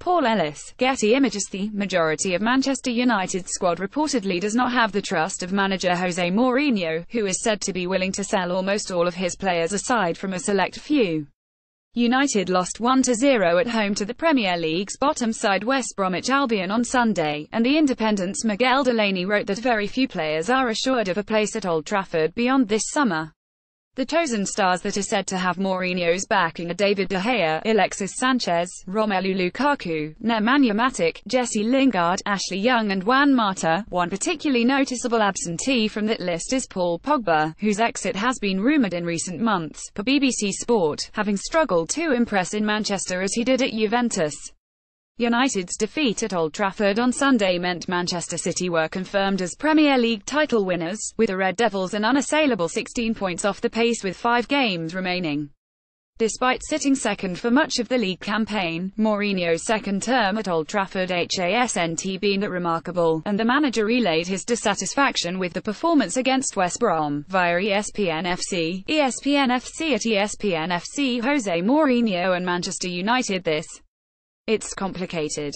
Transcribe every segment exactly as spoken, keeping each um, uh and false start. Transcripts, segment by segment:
Paul Ellis, Getty Images. The majority of Manchester United's squad reportedly does not have the trust of manager Jose Mourinho, who is said to be willing to sell almost all of his players aside from a select few. United lost one to zero at home to the Premier League's bottom side West Bromwich Albion on Sunday, and The Independent's Miguel Delaney wrote that very few players are assured of a place at Old Trafford beyond this summer. The chosen stars that are said to have Mourinho's backing are David De Gea, Alexis Sanchez, Romelu Lukaku, Nemanja Matic, Jesse Lingard, Ashley Young and Juan Mata. One particularly noticeable absentee from that list is Paul Pogba, whose exit has been rumoured in recent months, per B B C Sport, having struggled to impress in Manchester as he did at Juventus. United's defeat at Old Trafford on Sunday meant Manchester City were confirmed as Premier League title winners, with the Red Devils an unassailable sixteen points off the pace with five games remaining. Despite sitting second for much of the league campaign, Mourinho's second term at Old Trafford hasn't been that remarkable, and the manager relayed his dissatisfaction with the performance against West Brom, via E S P N F C. E S P N F C At E S P N F C, Jose Mourinho and Manchester United. This It's complicated.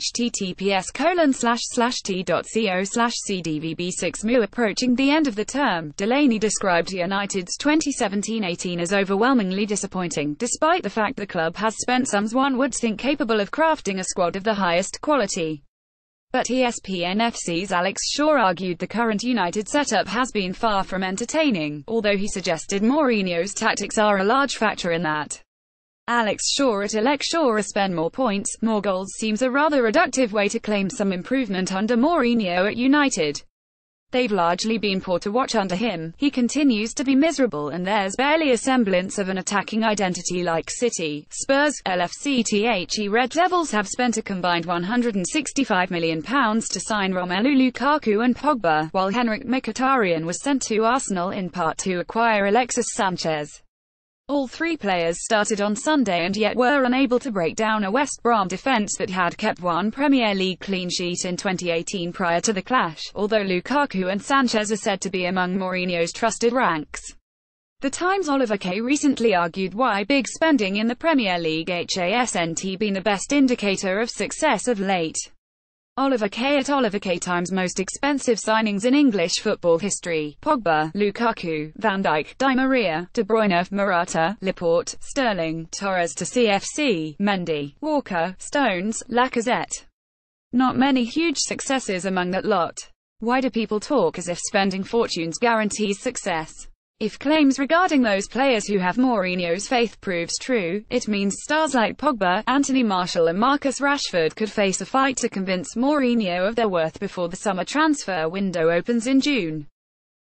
https colon slash slash t.co slash cdvb6 mu Approaching the end of the term, Delaney described United's twenty seventeen eighteen as overwhelmingly disappointing, despite the fact the club has spent sums one would think capable of crafting a squad of the highest quality. But E S P N F C's Alex Shaw argued the current United setup has been far from entertaining, although he suggested Mourinho's tactics are a large factor in that. Alex Shaw at Alex Shaw spend more points, more goals seems a rather reductive way to claim some improvement under Mourinho at United. They've largely been poor to watch under him. He continues to be miserable and there's barely a semblance of an attacking identity like City, Spurs, L F C. The Red Devils have spent a combined one hundred sixty-five million pounds to sign Romelu Lukaku and Pogba, while Henrik Mkhitaryan was sent to Arsenal in part to acquire Alexis Sanchez. All three players started on Sunday and yet were unable to break down a West Brom defence that had kept one Premier League clean sheet in twenty eighteen prior to the clash, although Lukaku and Sanchez are said to be among Mourinho's trusted ranks. The Times' Oliver Kay recently argued why big spending in the Premier League hasn't been the best indicator of success of late. Oliver Kay at Oliver Kay Times. Most expensive signings in English football history: Pogba, Lukaku, Van Dijk, Di Maria, De Bruyne, Morata, Laporte, Sterling, Torres to C F C, Mendy, Walker, Stones, Lacazette. Not many huge successes among that lot. Why do people talk as if spending fortunes guarantees success? If claims regarding those players who have Mourinho's faith proves true, it means stars like Pogba, Anthony Martial and Marcus Rashford could face a fight to convince Mourinho of their worth before the summer transfer window opens in June.